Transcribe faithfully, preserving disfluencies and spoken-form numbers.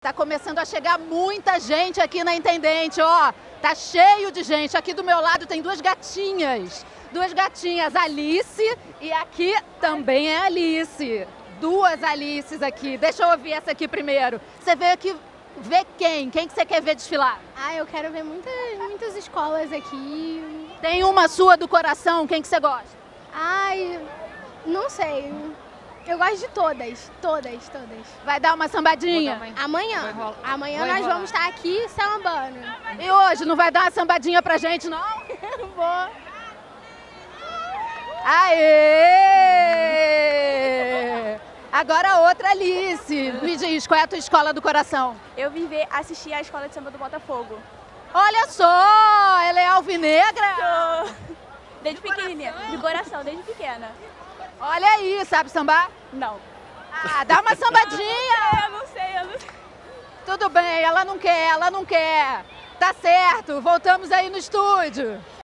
Tá começando a chegar muita gente aqui na Intendente, ó. Tá cheio de gente. Aqui do meu lado tem duas gatinhas. Duas gatinhas, Alice e aqui também é Alice. Duas Alices aqui. Deixa eu ouvir essa aqui primeiro. Você veio aqui ver quem? Quem que você quer ver desfilar? Ah, eu quero ver muitas, muitas escolas aqui. Tem uma sua do coração, quem que você gosta? Ai, não sei. Eu gosto de todas, todas, todas. Vai dar uma sambadinha? Amanhã, amanhã Vai nós rolar. vamos estar aqui sambando. E hoje, não vai dar uma sambadinha pra gente, não? Vou. Aê! Agora a outra Alice. Me diz, qual é a tua escola do coração? Eu vim ver, assistir a escola de samba do Botafogo. Olha só, ela é alvinegra? Tô. Desde pequenininha, de coração, desde pequena. Olha aí, sabe sambar? Não. Ah, dá uma sambadinha! Eu não sei, eu não sei. Tudo bem, ela não quer, ela não quer. Tá certo, voltamos aí no estúdio.